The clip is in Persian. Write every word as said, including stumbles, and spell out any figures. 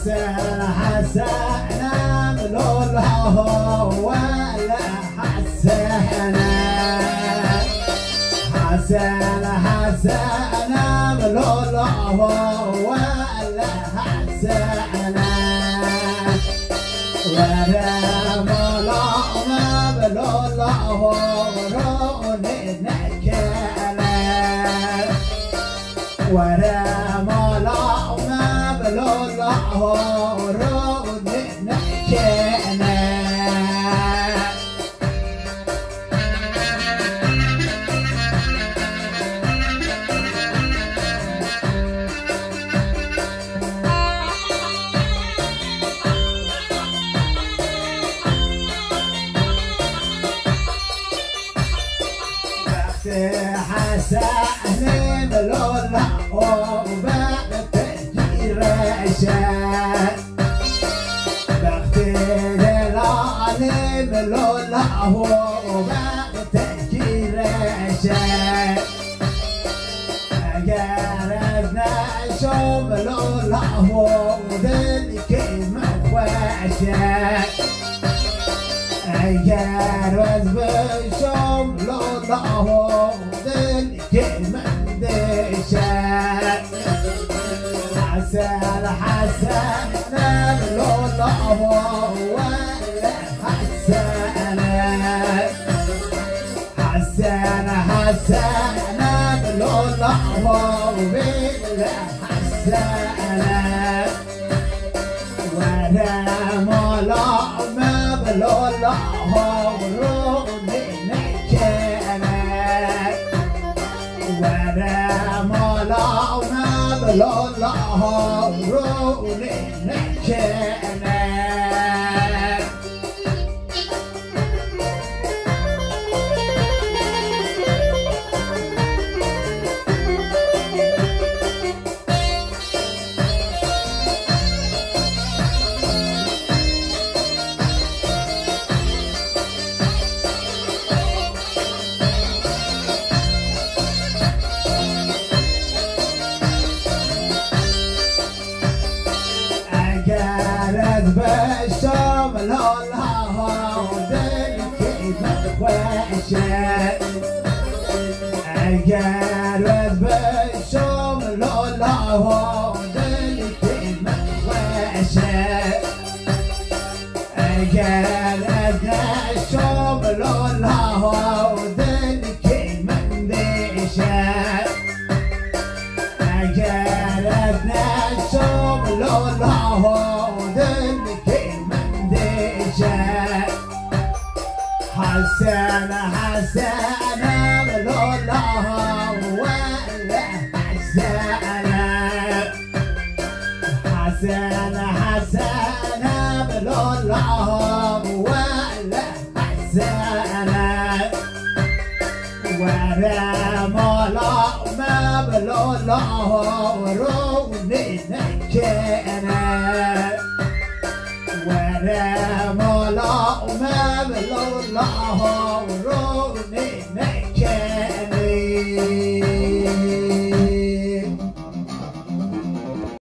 حسن حسن ملوله ولا حسن حسن حسن ملوله ولا حسن ولا مولا ما بلوله روني نكلا ولا مولا ما بلوله روني نكلا حسن بلوله وبعد تأجير عشان بختي دلالي بلوله وبعد تأجير عشان أجارتنا شو بلوله وذلك وعشان أجار بشوم لوله ذلك دشان حسن حسن لوله ولا حسن حسن حسن لوله ولا حسن ولا مولا ما بلوله روني نكلا ولا مولا ما بلوله روني نكلا قالت بالشوم لولها ودلك مخوشة قالت بالشوم لولها ودلك مخوشة قالت بالشوم لولها ودلك مندشة قالتنا الشوم لوله ذلك مندشة حسن حسن لوله ولا حسن حسن حسن لوله ولا حسن ولا مولا ما بلوله روني نكلا ولا مولا ما بلوله روني نكلا